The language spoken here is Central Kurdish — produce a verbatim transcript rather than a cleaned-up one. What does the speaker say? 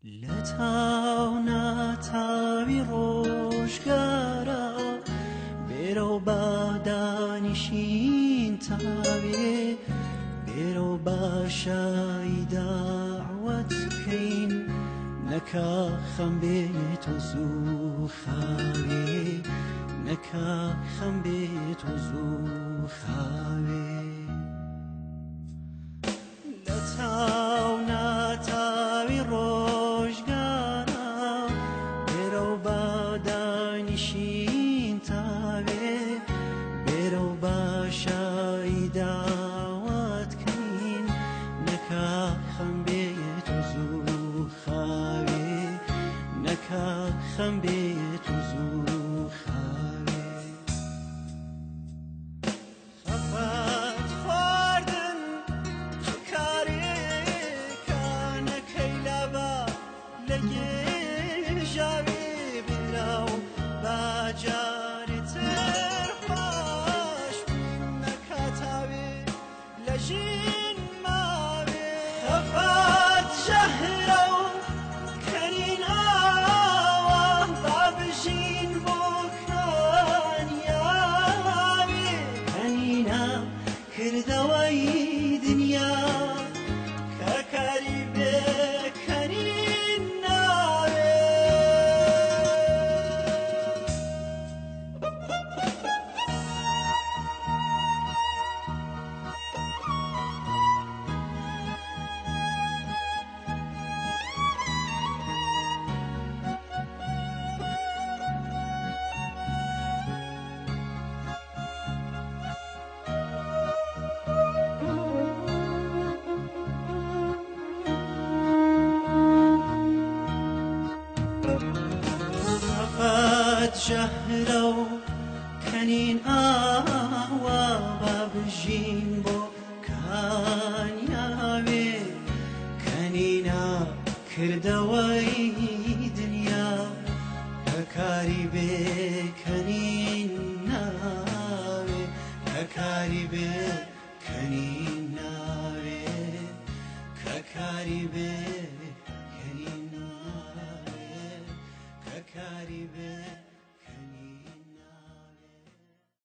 لتاونا تاوی روشگارا برو با دانشین تاوی برو باشای دعوت کین نکا خم بیت و زو خاوی نکا خم بیت و زو خاوی لتاونا تاوی روشگارا برو با دانشین تاوی برو باشای دعوت کین نکا خم بیت و زو خاوی نکا خم بیت و زو خاوی خفت خواردن تو کاری کانکی لبا لگی جاوی بلاو با جاری تر خوش نکاتاوی لجین ماوی خفت شهرو کنین آوا بابجین بکنیاوی کنینا کردوی دنیا ککاری بکنین ناوی شهرو کنین آوا بابجین بو کانیاوی کنینا کردوی دنیا ککاری بکنین ناوی ککاری بکنین ناوی ککاری بکنین